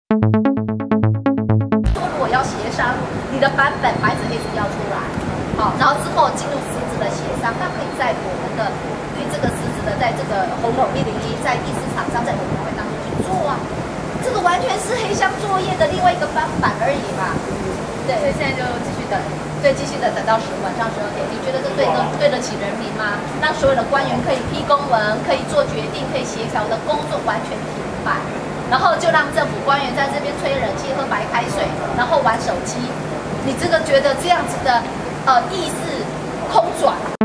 说如果要协商，你的版本白纸黑字要出来，好，然后之后进入实质的协商，那可以在我们的对这个实质的，在这个红统101在第4场商战委员会当中去做啊，这个完全是黑箱作业的另外一个翻版而已嘛。对， 所以现在就继续等。 对，继续的等到晚上12点，你觉得这对得起人民吗？让所有的官员可以批公文，可以做决定，可以协调的工作完全停摆，然后就让政府官员在这边吹冷气、喝白开水，然后玩手机。你这个觉得这样子的意识空转？